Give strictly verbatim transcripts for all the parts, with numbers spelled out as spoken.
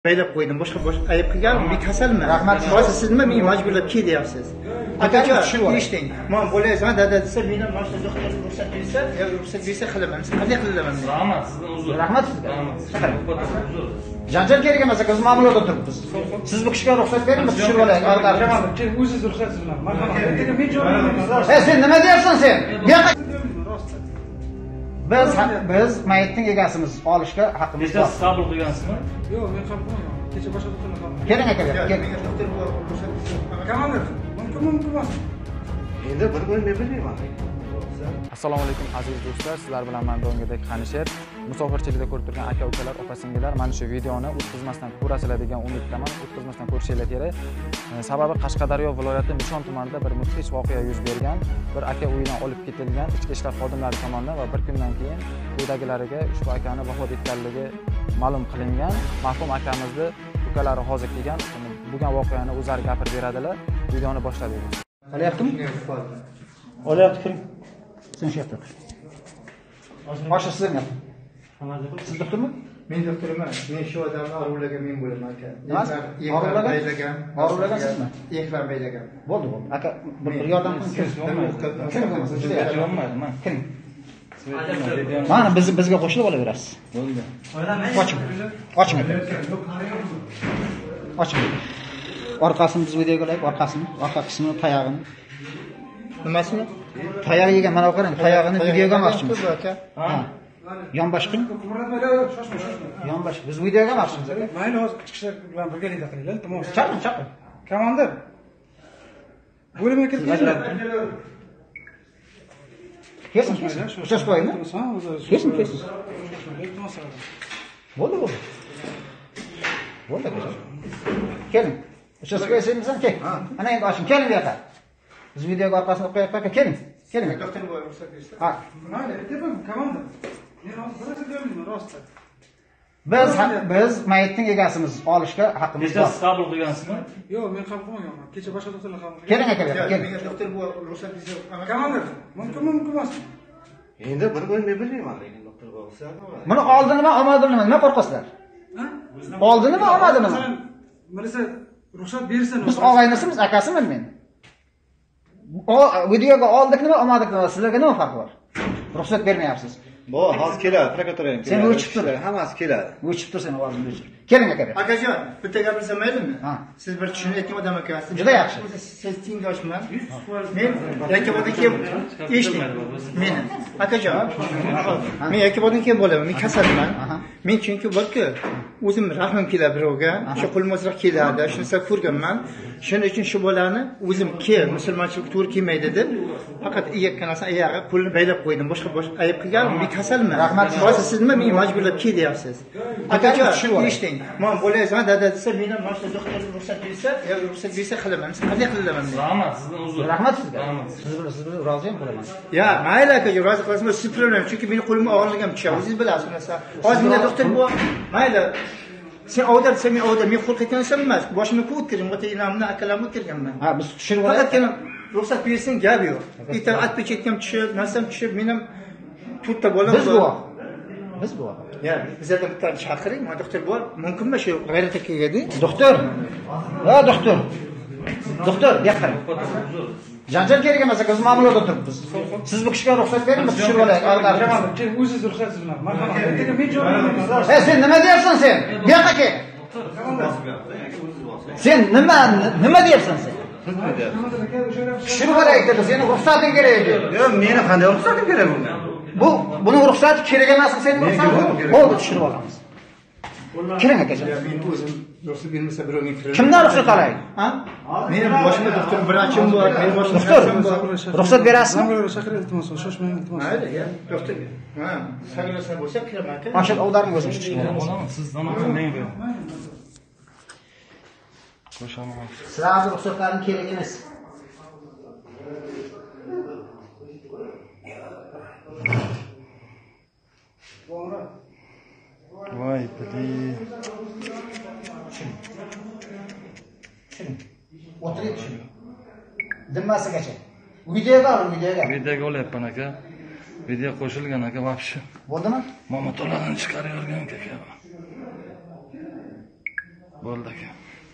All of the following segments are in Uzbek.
Beylab qo'ydim, boshqa boshqa ayib qilganmi? Men kasalman. Rahmat. Hozir siz nima meni majburlab kel deyapsiz? Akacha, eshiting. Men bo'laysan, dada desa, meni mana shu doktor ruxsat bersa, yo ruxsat bersa qilaman. Qanday qilaman men? Rahmat, sizdan uzr. Rahmat sizga. Janjal kerak emas, aka, biz ma'muriyatda o'tiribmiz. Siz bu kishiga ruxsat bering, biz tushirib olaylik. Keling, o'zingiz ruxsatsiz bilan. Marhamat. Ey, sen nima deyapsan sen? Bu yoqqa Biz biz mayitning egasimiz, olishga haqqimiz bor. Siz qabul qilgansizmi? Yo'q, men qabul qilmadim. Kecha boshqa doktorlar qabul. Keling aka, keling. Doktor bor, ruxsat. Komandir, mumkin mumkin emas. Endi bir kun men bilmayman. Assalomu alaykum aziz do'stlar, sizlar bilan men do'ngidek Qanishir. Musofirchilikda ko'rib turgan aka-ukalar, opa-singillar, mana shu videoni o'tkazmasdan ko'rasizlar degan umiddaman. O'tkazmasdan ko'rishinglar kerak. Sababi Qashqadaryo viloyati Nishon tumanida bir mudhish voqea yuz bergan. Bir aka uyidan olib ketilgan ichki ishlar xodimlari tomonidan va bir kundan keyin uydagilariga ushbu akani vafot etganligi ma'lum qilingan. Marhum akamizni ukalari hozir kelgan. Bo'lgan voqeani o'zlari gapirib beradilar. Videoni boshladik. Olyaptimi? Olyapti, kiring. Sen shu yoqda tur. Boshqa sizlar gap. Siz doktormi? Men doktor emas. Men shu odamni orulagan men bo'laman aka. Orulagan? Baylagan. Orulagan sizmi? Yeklar baylagan. Bo'ldi, bo'ldi. Aka, bir yordam qiling. Kim? Mana biz bizga qo'shilib olaverasiz. Bo'ldi. Oching. Oching aka. Oching. Orqasini biz videoga olaylik, orqasini, orqa qismini, tayog'ini. Nimasini? Tayoq yegan, mana qarang, tayog'ini videoga olmoqchimiz. Ha. Yonbosh qiling. Yonbosh. Biz videoga olmoqchimiz aka. Mayli, hozir ichki ishlar bilan birgalikda qilaylik, tamom. Chaqing, chaqing. Komandir. Bo'limga kirib kelinglar. Kesin, kesin. Uchash qo'yingmi? Kesin, kesin. Bo'ldi, bo'ldi. Bo'ldi, keling. Keling. Uchash qo'yasizmi, kel. Ana endi oching, keling bu yoqqa. Biz videoga orqasini qo'yib aka, keling. Keling. Doktor bo'y ruxsat bersa. Ha. Mayli, aytdim, komandir. Men hozir bir so'zlayman, rost. Biz biz mayitning egasimiz, olishga haqqimiz bor. Siz qabul qilgansizmi? Yo'q, men qabul qilmaganman. Kecha boshqa doktorlar qabul qilgan. Keling aka, keling. Men doktor bo'y ruxsat bersa, komandir. Mumkin mumkin emas. Endi bir kun men bilmayman, lekin doktor bo'lsa. Buni oldinmi, olmadimi, nima qo'rqasizlar? Ha? Oldinmi, olmadimi? Birisi ruxsat bersa, biz og'aynisimiz, akasiman men. O videoga oldik nima, olmadik nima, sizlarga nima farqi bor? Ruxsat bermayapsiz. Bu hozir keladi, prokuratura ham keladi. Sen o'chib tur. Hammasi keladi. O'chib tur sen ovozingni o'chir. Keling aka. Akajon, bitta gapirsa maylimi? Ha. Siz bir tushunayotgan odam ekansiz. Juda yaxshi. Siz tengdoshman. Men Yakkaboddan keyin eshiting. Meni. Akajon. Men Yakkaboddan keyin bo'laman. Men kasalman. Men chunki borku, o'zim rahmim keladi birovga. Shu qo'lmozroq keladi. Shunisa ko'rganman. Shuning uchun shu bolani o'zim ke musulmonchilik to'g'ri kelmaydi deb faqat iyakkanasi oyog'i pulni baylab qo'ydim. Boshqa boshqa ayib qilganmi? Men kasalman. Rahmat. Hozir siz nima meni majburlab kel deyapsiz? Akajon, eshiting. Men bo'laysan, dada desa, meni mana shu doktor ruxsat bersa, yo ruxsat bersa qilaman. Qanday qilaman men? Rahmat, sizdan uzr. Rahmat sizga. Siz bilan siz bilan rozi ham bo'laman. Ya, mayli akajon, rozi qilsangiz siz bilan, chunki meni qo'limga og'irligim tushadi. O'zingiz bilasiz narsa. Hozir menda doktor bor. Mayli. Sen odam, sen men odam, men qo'rqayotganim emas. Boshimni ko'p o'tkirdim, ota-onamni, akalarimni o'tkirganman. Ha, biz tushirib olaylik. Faqatgina ruxsat bersang gap yo'q. Ertaga atpechetkam tushib, narsam tushib, menim to'rtta bolam bor. Biz guvoh. Biz guvoh. Ya, bizlardan bittani chaqiring, men doktor bor. Mumkinmi shu g'ayrat akaga? Doktor. Ha, doktor. Doktor, gapir. Janjal kerak emas, aka, biz ma'muriyatda o'tiribmiz. Siz bu kishiga ruxsat bering, biz tushirib olaylik. Keling, o'zingiz ruxsatsiz bilan. Marhamat. Ey, sen nima deyapsan sen? Bu yoqqa kel. Sen nima nima deyapsan sen? Tushirib olaylik dedi. Sening ruxsating kerak edi. Yo'q, meni qanday ruxsatim kerak bunga? Bu buning ruxsati kerak emas, sening ruxsating. Bo'ldi, tushirib olamiz. Kiring akajon. Men o'zim ruxsat bermasa birovga kiraman. Kimdan ruxsat olaylik? Ha? Mening boshimda doktor vrachim bor, men boshimda doktor ruxsat berasizmi? Shaqiring iltimos, shoshmang iltimos. Mayli, ya, doktor. Ha, sanglasa bo'lsa kiraman aka. Mana shu ovdarning o'zini chiqish kerak. Siz zamon menga bering. Qo'shaman. Sizlarga ruxsatlaring kerak emas. Voy, pidi. O'tiring shu. Dimmasigacha. Videoga oling, videoga. Videoga olyapman aka. Video qo'shilgan aka, vobshe. Bo'ldimi? Mamatolarni chiqarib yorgan aka. Bo'ldi aka.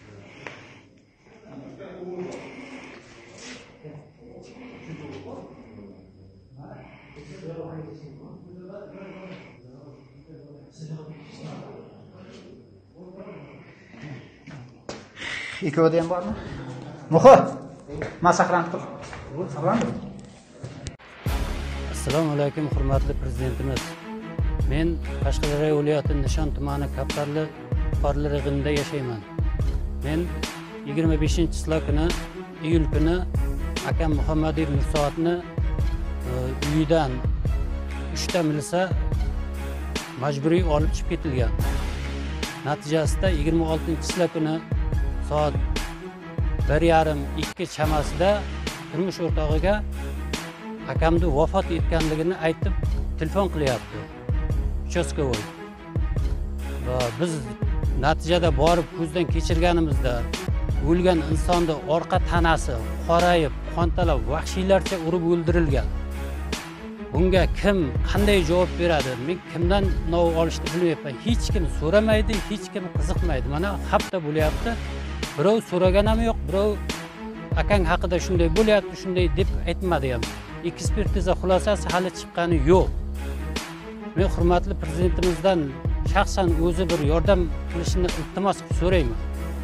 Ikkovida ham bormi? Muxo. Men saqlanib tur. Saqlanib. Assalomu alaykum hurmatli prezidentimiz. Men Qashqadaryo viloyati Nishon tumani Kaptarli Qorli yig'inida yashayman. Men yigirma beshinchi kuni iyul kuni akam Muhammadiy Nursoatni uyidan uchta milisa majburiy olib chiqib ketilgan. Natijasida yigirma oltinchi kuni soat bir yarim ikki chamasida turmush o'rtog'iga akamni vafot etganligini aytib telefon qilyapti. Uchastkavoy. Va biz natijada borib ko'zdan kechirganimizda o'lgan insonni orqa tanasi qorayib, qontalab, vahshiylarcha urib o'ldirilgan. Bunga kim qanday javob beradi? Men kimdan nov olishni bilmayapman. Hech kim so'ramaydi, hech kim qiziqmaydi. Mana hafta bo'lyapti. Birov so'ragan ham yo'q, birov akang haqida shunday bo'lyapti, shunday deb aytmadi ham. Ekspertiza xulosasi hali chiqqani yo'q. Men hurmatli prezidentimizdan shaxsan o'zi bir yordam qilishini iltimos qilib so'rayman.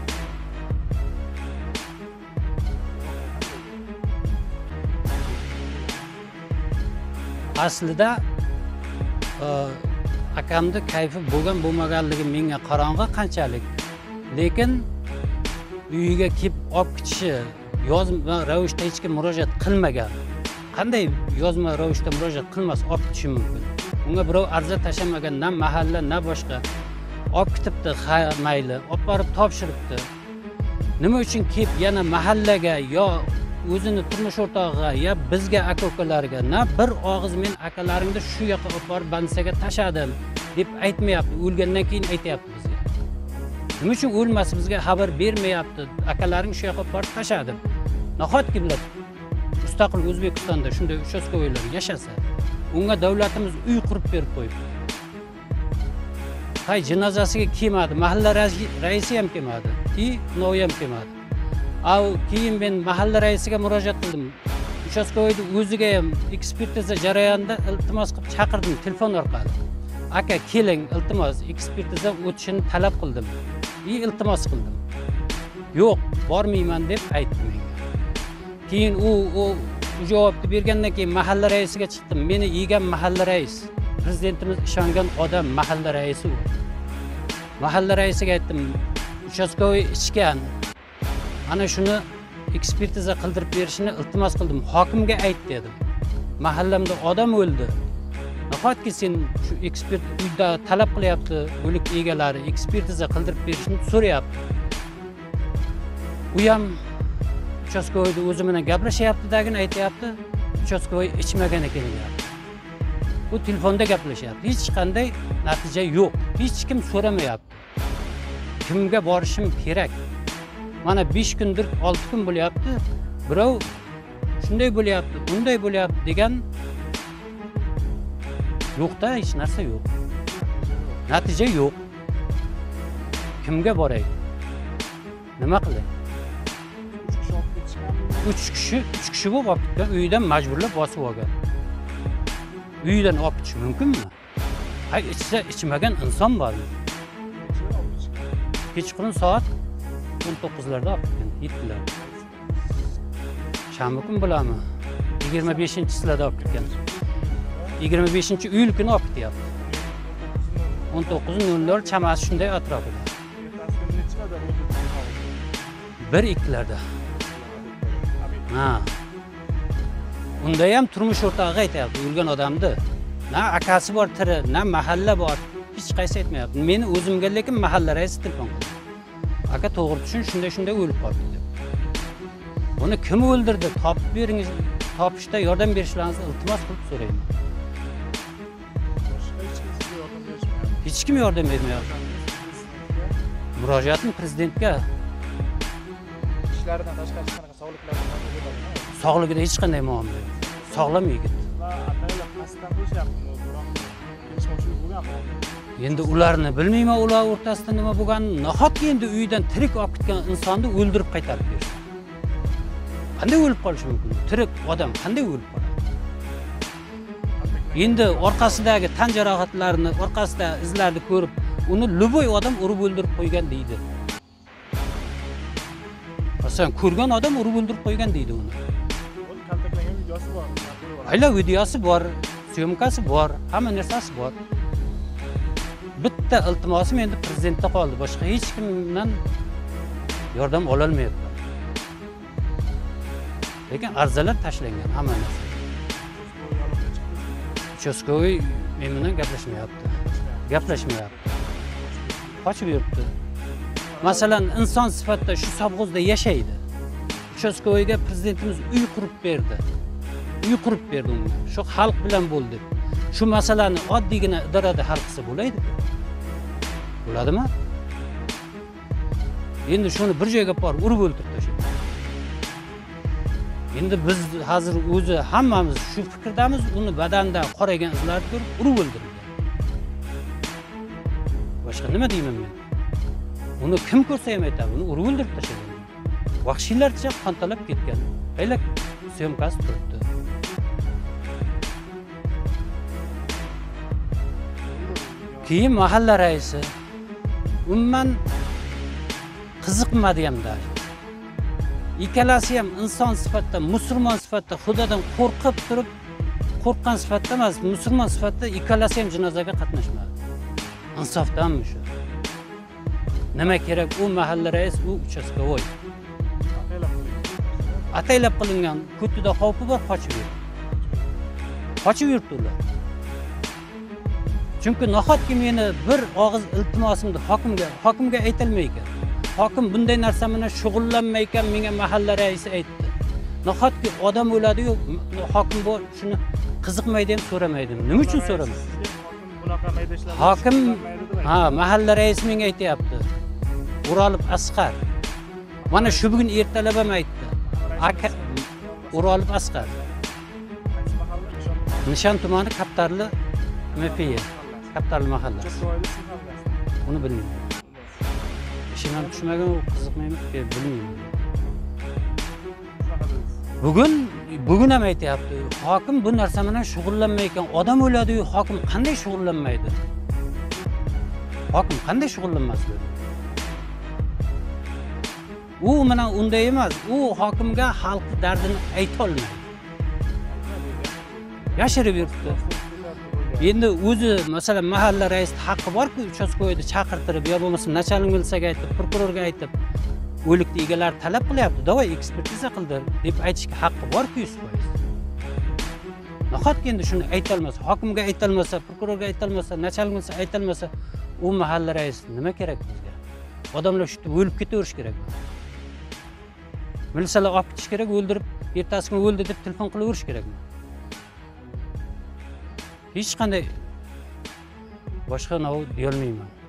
Aslida akamni kayfi bo'lgan bo'lmaganligi menga qorong'i qanchalik. Lekin uyiga kelib olib ketishi yozma ravishda hech kim murojaat qilmagan. Qanday yozma ravishda murojaat qilmas olib ketishi mumkin? Unga birov arza tashamagan, na mahalla, na boshqa. Olib ketibdi, ha mayli, olib borib topshiribdi. Nima uchun kelib yana mahallaga yo o'zini turmush o'rtog'iga ya bizga aka-ukalarga na bir og'iz men akalaringni shu yoqqa olib borib bandisaga tashadim deb aytmayapti. O'lgandan keyin aytayapti bizga. Nima uchun o'lmasa bizga xabar bermayapti? Akalaring shu yoqqa olib borib tashadim. Nahotki bular mustaqil O'zbekistonda shunday uchastkavoylar yashasa, unga davlatimiz uy qurib berib qo'yibdi. Hay janozasiga kelmadi, mahalla raisi ham kelmadi, i noy ham kelmadi. Av keyin men mahalla raisiga murojaat qildim. Uchastkavoyni o'ziga ham ekspertiza jarayonida iltimos qilib chaqirdim telefon orqali. Aka keling, iltimos ekspertiza o'tishini talab qildim. I iltimos qildim. Yo'q, bormayman deb aytdi menga. Keyin u u javobni bergandan keyin mahalla raisiga chiqdim. Meni yegan mahalla rais, prezidentimiz ishongan odam mahalla raisi u. Mahalla raisiga aytdim, uchastkavoy ichgan. Ana shuni ekspertiza qildirib berishini iltimos qildim. Hokimga ayt dedim. Mahallamda odam o'ldi. Nahotki sen shu ekspert uyda talab qilyapti, o'lik egalari ekspertiza qildirib berishni so'rayapti. U ham uchastkavoyda o'zi bilan gaplashyapti-dagini aytayapti. Uchastkavoy ichmagan ekan deyapti. U telefonda gaplashyapti. Hech qanday natija yo'q. Hech kim so'ramayapti. Kimga borishim kerak? Mana besh kundir, olti kun bo'lyapti. Birov shunday bo'lyapti, bunday bo'lyapti degan yo'qda, hech narsa yo'q. Natija yo'q. Kimga boray? Nima qilay? uch kishi, uch kishi bo'lib olib ketgan, uyidan majburlab bosib olgan. Uyidan olib ketish mumkinmi? Hay, ichsa ichmagan inson bormi? Kechqurun soat o'n to'qqizlarda olib ketgan, yetdilar. Shanba kun bo'larmi? yigirma beshinchi sizlarda olib ketgan. yigirma beshinchi iyul kuni olib ketyapti. o'n to'qqiz nol nol chamasi shunday atrofida. bir ikkilarda. Ha. Unda ham turmush o'rtog'iga aytayapti, o'lgan odamni. Na akasi bor tiri, na mahalla bor. Hech qaysi aytmayapti. Meni o'zimga lekin mahalla raisi telefon qildi. Aka to'g'ri tushun, shunday shunday o'lib qoldi deb. Uni kim o'ldirdi? Topib beringiz, topishda yordam berishlaringizni iltimos qilib so'rayman. Hech kim yordam bermayapti. Murojaatim prezidentga. Ishlaridan tashqari qanaqa sog'liklari bo'ladi? Sog'ligida hech qanday muammo yo'q. Sog'lom yigit. Va ataylab qasddan bo'lishyaptimi? Biroq kelishmovchilik bo'lganmi? Endi ularni bilmayman, ular o'rtasida nima bo'lganini. Nahotki endi uyidan tirik olib ketgan insonni o'ldirib qaytarib bersa. Qanday o'lib qolishi mumkin? Tirik odam qanday o'lib qoladi? Endi orqasidagi tan jarohatlarini, orqasida izlarni ko'rib, uni luboy odam urib o'ldirib qo'ygan deydi. Masalan, ko'rgan odam urib o'ldirib qo'ygan deydi uni. Kaltaklagan videosi bor. Ayla videosi bor, syomkasi bor, hamma narsasi bor. Bitta iltimosim endi prezidentda qoldi. Boshqa hech kimdan yordam ola olmayapman. Lekin arzalar tashlangan hamma narsa. Uchastkovoy men bilan gaplashmayapti. Gaplashmayapti. Qochib yuribdi. Masalan, inson sifatida shu Sobg'ozda yashaydi. Uchastkovoyga prezidentimiz uy qurib berdi. Uy qurib berdi unga. Shu xalq bilan bo'ldi. Shu masalani oddiygina idorada hal qilsa bo'laydi. Bo'ladimi? Endi shuni bir joyga borib urib o'ltirib tashladi. Endi biz hozir o'zi hammamiz shu fikrdamiz, uni badanidan qoragan izlarni ko'rib urib o'ldirdi. Boshqa nima deyman men? Uni kim ko'rsa ham aytadi, uni urib o'ldirib tashlagan. Vahshiylarcha qontalab ketgan. Ayla syomkasi turibdi. Keyin mahalla raisi umuman qiziqmadi hamda. Ikkalasi ham inson sifatida, musulmon sifatida Xudodan qo'rqib turib, qo'rqqan sifatida emas, musulmon sifatida ikkalasi ham janozaga qatnashmadi. Insofdanmi shu? Nima kerak u mahalla rais, u uchastkovoy. Ataylab qilingan, ko'tida xavfi bor, qochib yurdi. Qochib yurdi ular. Chunki nahotki meni bir og'iz iltimosimni hokimga, hokimga aytilmaydi. Hokim bunday narsa bilan shug'ullanmaykan, menga mahalla raisi aytdi. Nahotki odam o'ladi-yu, hokim bu shuni qiziqmaydi ham so'ramaydi. Nima uchun so'ramaydi? Hokim, ha, mahalla raisi menga aytayapti. O'rolov Asqar. Mana shu bugun ertalab ham aytdi. Aka O'rolov Asqar. Nishon tumani Kaptarli M F Y. Kaptarli mahallasi. Uni bilmayman. Ishimdan tushmagan, qiziqmayman, bilmayman. Bugun bugun ham aytayapti. Hokim bu narsa bilan shug'ullanmaykan, odam o'ladi-yu, hokim qanday shug'ullanmaydi? Hokim qanday shug'ullanmasdi? U bilan unday emas. U hokimga xalq dardini ayta olmaydi. Yashirib yuribdi. Endi o'zi masalan mahalla raisining haqqi bor-ku, uchastkovoyni chaqirtirib, yo bo'lmasa nachalnik milsaga aytib, prokurorga aytib, o'likni egalari talab qilyapti, "Davay ekspertiza qildir" deb aytishga haqqi bor-ku yuz foiz. Nahotki endi shuni ayta olmasa, hokimga ayta olmasa, prokurorga ayta olmasa, nachalnik milsa ayta olmasa, u mahalla raisi nima kerak bizga? Odamlar shu o'lib ketaverish kerakmi? Milsalar olib ketish kerak, o'ldirib, ertasi kuni o'ldi deb telefon qilaverish kerakmi? Hech qanday boshqa nov deya olmayman.